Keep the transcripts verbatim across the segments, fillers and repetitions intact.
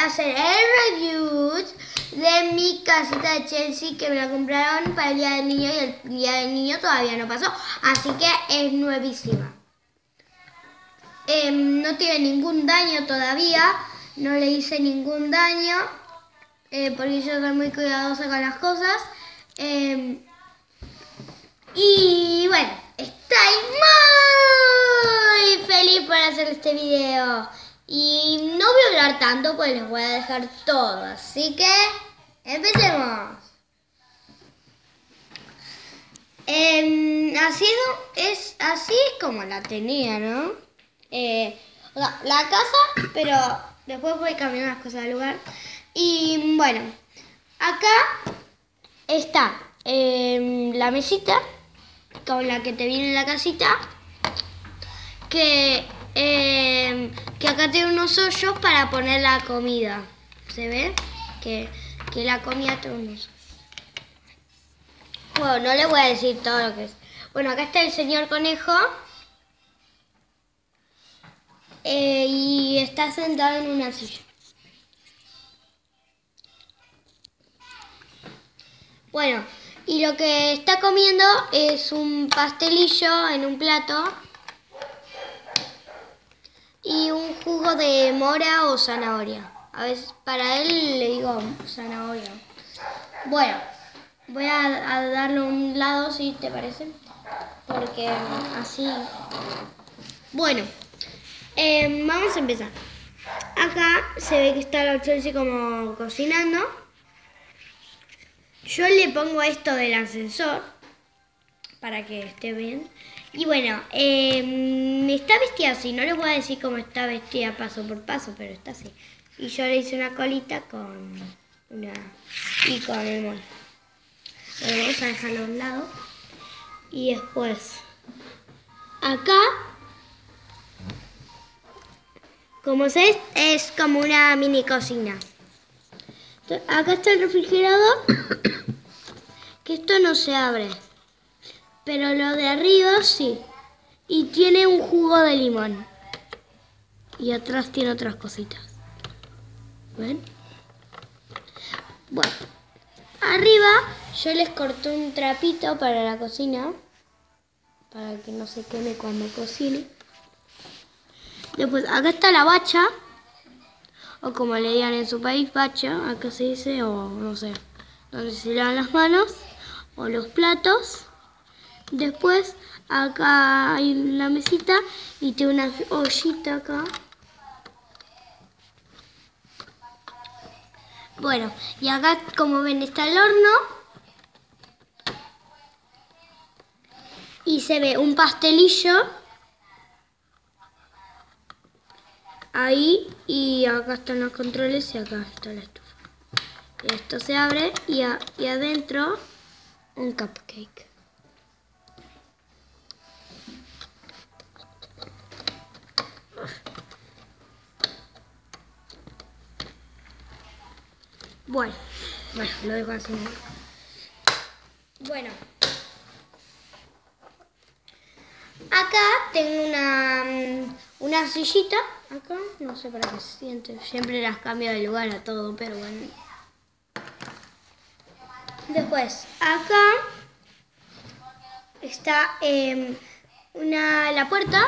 hacer el review de mi casita de Chelsea que me la compraron para el Día del Niño y el Día del Niño todavía no pasó, así que es nuevísima. Eh, no tiene ningún daño todavía, no le hice ningún daño, eh, porque yo soy muy cuidadosa con las cosas. Eh, y bueno, estoy muy feliz por hacer este video. Y no voy a hablar tanto, pues les voy a dejar todo. Así que, empecemos. Eh, así, es, así es como la tenía, ¿no? Eh, o sea, la casa, pero después voy cambiando las cosas del lugar. Y bueno, acá está eh, la mesita con la que te viene en la casita. Que... Eh, que acá tiene unos hoyos para poner la comida. ¿Se ve? Que, que la comida tiene unos hoyos. Bueno, no le voy a decir todo lo que es. Bueno, acá está el señor conejo. Eh, y está sentado en una silla. Bueno, y lo que está comiendo es un pastelillo en un plato. Y un jugo de mora o zanahoria. A veces para él le digo zanahoria. Bueno, voy a, a darle un lado, si te parece. Porque así... Bueno, eh, vamos a empezar. Acá se ve que está la Chelsea como cocinando. Yo le pongo esto del ascensor para que esté bien. Y bueno, eh, está vestida así, no les voy a decir cómo está vestida paso por paso, pero está así. Y yo le hice una colita con una y con el mono. Bueno, vamos a dejarlo a un lado. Y después, acá, como se ve, es como una mini cocina. Entonces, acá está el refrigerador, que esto no se abre. Pero lo de arriba sí. Y tiene un jugo de limón. Y atrás tiene otras cositas. ¿Ven? Bueno. Arriba yo les corté un trapito para la cocina. Para que no se queme cuando cocine. Después acá está la bacha. O como le digan en su país, bacha. Acá se dice, o no sé. Donde se lavan las manos. O los platos. Después, acá hay la mesita y tiene una ollita acá. Bueno, y acá, como ven, está el horno. Y se ve un pastelillo. Ahí, y acá están los controles y acá está la estufa. Y esto se abre y, a, y adentro un cupcake. Bueno, bueno, lo dejo así. Bueno, acá tengo una, una sillita, acá, no sé para qué se siente, siempre las cambio de lugar a todo, pero bueno. Después, acá está eh, una, la puerta,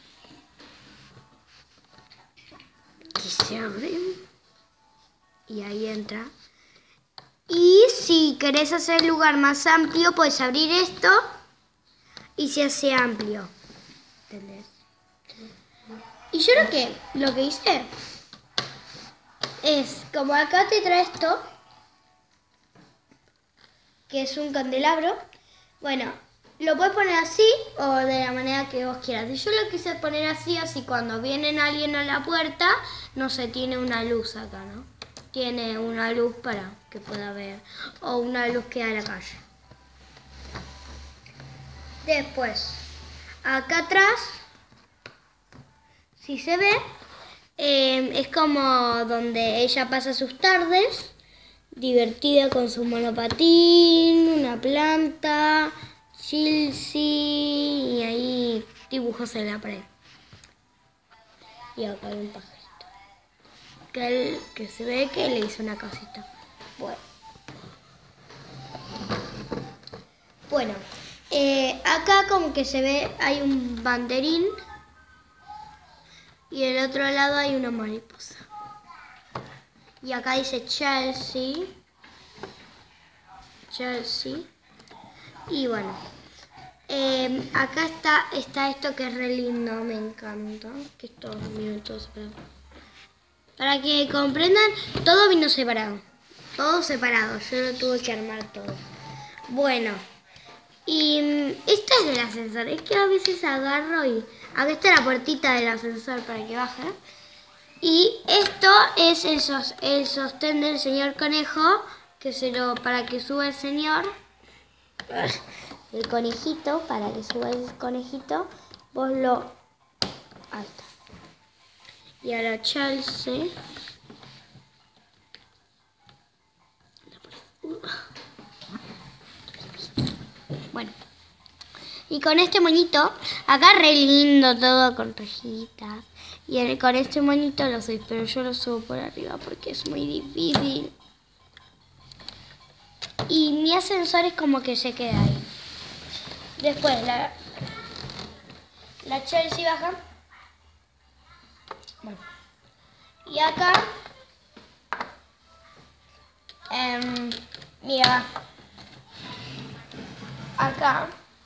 que se abre. Y ahí entra. Y si querés hacer el lugar más amplio, puedes abrir esto y se hace amplio. ¿Entendés? Y yo lo que, lo que hice es, como acá te trae esto, que es un candelabro, bueno, lo puedes poner así o de la manera que vos quieras. Y yo lo quise poner así, así cuando viene alguien a la puerta, no se tiene una luz acá, ¿no? Tiene una luz para que pueda ver, o una luz que da a la calle. Después, acá atrás, si se ve, eh, es como donde ella pasa sus tardes, divertida con su monopatín, una planta, Chelsea, y ahí dibujos en la pared. Y acá hay un pajarito. que, él, que se ve que le hizo una casita. Bueno. Bueno, eh, acá como que se ve, hay un banderín y del otro lado hay una mariposa. Y acá dice Chelsea. Chelsea. Y bueno, eh, acá está, está esto que es re lindo, me encanta. Que estos minutos separados. Para que comprendan, todo vino separado. Todo separado, yo no tuve que armar todo. Bueno. Y esto es del ascensor, es que a veces agarro y... Acá está la puertita del ascensor para que baje. Y esto es el, sos, el sostén del señor conejo, que se lo... para que suba el señor. El conejito, para que suba el conejito, vos lo... Ahí está. Y ahora Chelsea. Bueno, y con este moñito, acá re lindo todo con rejitas. Y el, con este moñito lo subí, pero yo lo subo por arriba porque es muy difícil. Y mi ascensor es como que se queda ahí. Después la, la Chelsea baja. Bueno. Y acá, eh, mira, acá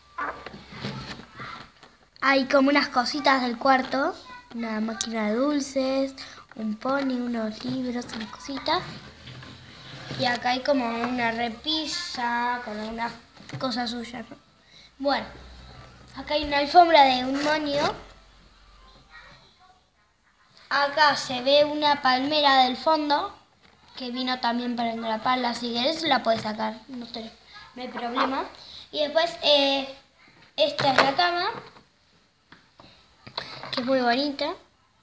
hay como unas cositas del cuarto, una máquina de dulces, un pony, unos libros, unas cositas. Y acá hay como una repisa con unas cosas suyas, ¿no? Bueno, acá hay una alfombra de un moño. Acá se ve una palmera del fondo, que vino también para engraparla. Si querés la puedes sacar, no, te, no hay problema. Y después, eh, esta es la cama, que es muy bonita.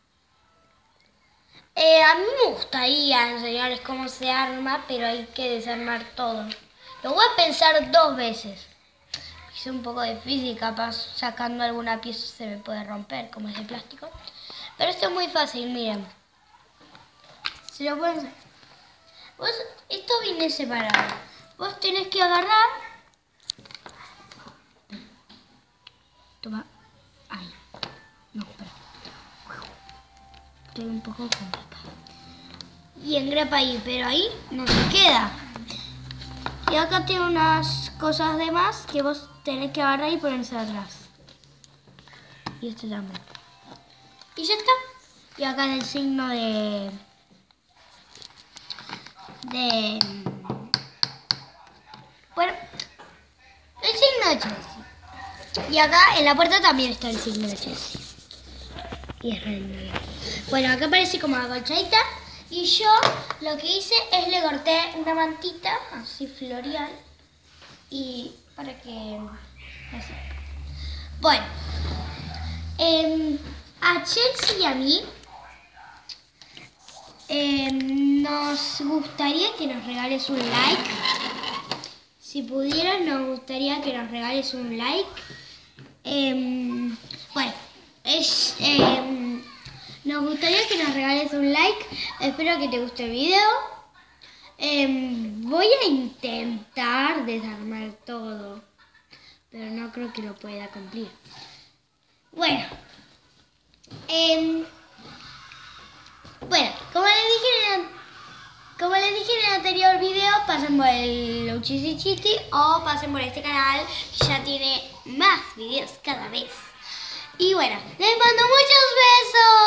Eh, a mí me gustaría enseñarles cómo se arma, pero hay que desarmar todo. Lo voy a pensar dos veces. Es un poco difícil, capaz sacando alguna pieza se me puede romper, como es de plástico. Pero esto es muy fácil, miren. Se lo pueden hacer. Vos, esto viene separado. Vos tenés que agarrar. Toma. Ahí. No, espera. Estoy un poco complicado. Y engrapa ahí, pero ahí no se queda. Y acá tiene unas cosas de más que vos tenés que agarrar y ponerse atrás. Y este también. Y ya está. Y acá es el signo de... De... Bueno, el signo de Chelsea. Y acá en la puerta también está el signo de Chelsea. Y es re lindo. Bueno, acá parece como acolchadita. Y yo lo que hice es le corté una mantita, así floreal. Y para que... Así. Bueno. Eh, a Chelsea y a mí eh, nos gustaría que nos regales un like. Si pudieras, nos gustaría que nos regales un like. Eh, bueno, es, eh, nos gustaría que nos regales un like. Espero que te guste el video. Eh, voy a intentar desarmar todo, pero no creo que lo pueda cumplir. Bueno. Eh, bueno, como les dije en el, como les dije en el anterior video, pasen por el Luchis y Chiti o pasen por este canal, que ya tiene más videos cada vez. Y bueno, les mando muchos besos.